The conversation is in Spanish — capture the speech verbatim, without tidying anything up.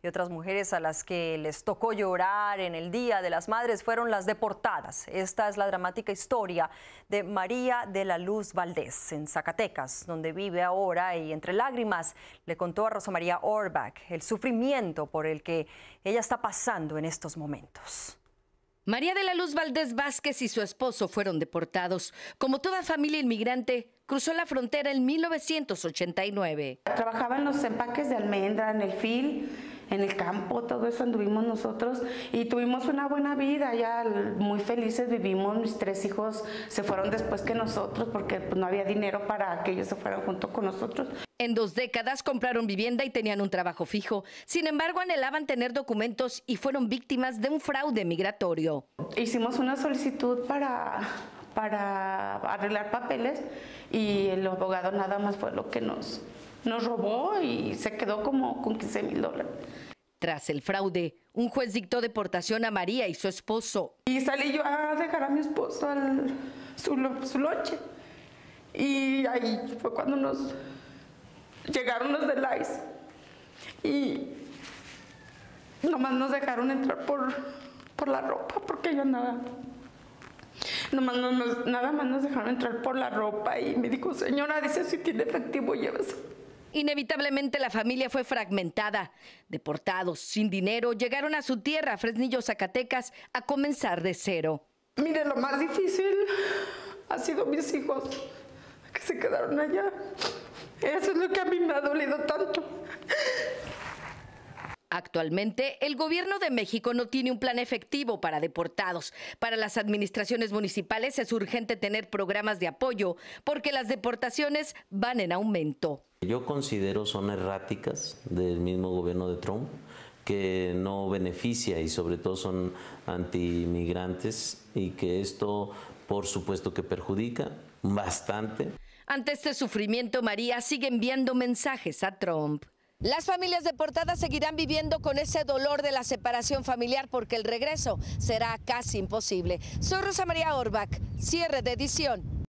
Y otras mujeres a las que les tocó llorar en el Día de las Madres fueron las deportadas. Esta es la dramática historia de María de la Luz Valdés, en Zacatecas, donde vive ahora, y entre lágrimas le contó a Rosa María Orbach el sufrimiento por el que ella está pasando en estos momentos. María de la Luz Valdés Vázquez y su esposo fueron deportados. Como toda familia inmigrante, cruzó la frontera en mil novecientos ochenta y nueve. Trabajaba en los empaques de almendra, en el fil, en el campo, todo eso anduvimos nosotros y tuvimos una buena vida, ya muy felices vivimos. Mis tres hijos se fueron después que nosotros porque pues, no había dinero para que ellos se fueran junto con nosotros. En dos décadas compraron vivienda y tenían un trabajo fijo. Sin embargo, anhelaban tener documentos y fueron víctimas de un fraude migratorio. Hicimos una solicitud para, para arreglar papeles y el abogado nada más fue lo que nos, nos robó y se quedó como con quince mil dólares. Tras el fraude, un juez dictó deportación a María y su esposo. Y salí yo a dejar a mi esposo al, su, su lonche. Y ahí fue cuando nos llegaron los del I C E y nomás nos dejaron entrar por, por la ropa, porque yo nada, nomás no nos, nada más nos dejaron entrar por la ropa y me dijo, señora, dice, si tiene efectivo, llévese. Inevitablemente la familia fue fragmentada. Deportados, sin dinero, llegaron a su tierra, Fresnillo, Zacatecas, a comenzar de cero. Mire, lo más difícil ha sido mis hijos, que se quedaron allá. Eso es lo que a mí me ha dolido tanto. Actualmente, el gobierno de México no tiene un plan efectivo para deportados. Para las administraciones municipales es urgente tener programas de apoyo porque las deportaciones van en aumento. Yo considero son erráticas del mismo gobierno de Trump, que no beneficia y sobre todo son anti-inmigrantes y que esto, por supuesto, que perjudica bastante. Ante este sufrimiento, María sigue enviando mensajes a Trump. Las familias deportadas seguirán viviendo con ese dolor de la separación familiar porque el regreso será casi imposible. Soy Rosa María Orbach, cierre de edición.